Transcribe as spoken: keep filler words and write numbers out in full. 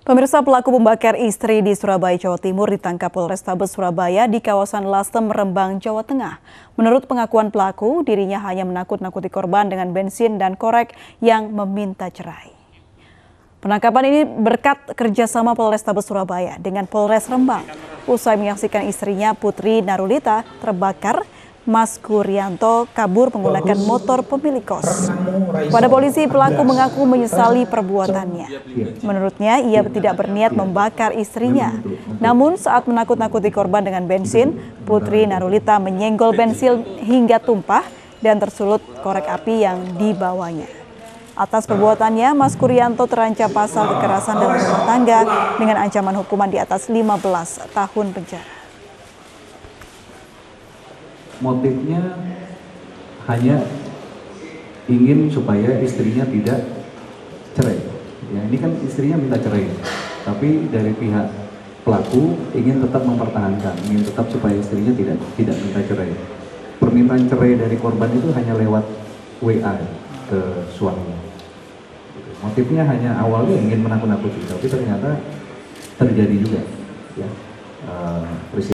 Pemirsa, pelaku membakar istri di Surabaya, Jawa Timur ditangkap Polrestabes Surabaya di kawasan Lasem, Rembang, Jawa Tengah. Menurut pengakuan pelaku, dirinya hanya menakut-nakuti korban dengan bensin dan korek yang meminta cerai. Penangkapan ini berkat kerjasama Polrestabes Surabaya dengan Polres Rembang. Usai menyaksikan istrinya Putri Narulita terbakar, Mas Gurianto kabur menggunakan motor pemilik kos. Pada polisi, pelaku mengaku menyesali perbuatannya. Menurutnya, ia tidak berniat membakar istrinya. Namun saat menakut-nakuti korban dengan bensin, Putri Narulita menyenggol bensin hingga tumpah dan tersulut korek api yang dibawanya. Atas perbuatannya, Mas Gurianto terancam pasal kekerasan dalam rumah tangga dengan ancaman hukuman di atas lima belas tahun penjara. Motifnya hanya ingin supaya istrinya tidak cerai. Ya, ini kan istrinya minta cerai, tapi dari pihak pelaku ingin tetap mempertahankan, ingin tetap supaya istrinya tidak tidak minta cerai. Permintaan cerai dari korban itu hanya lewat W A ke suaminya. Motifnya hanya awalnya ingin menakut-nakuti, tapi ternyata terjadi juga. Ya, uh,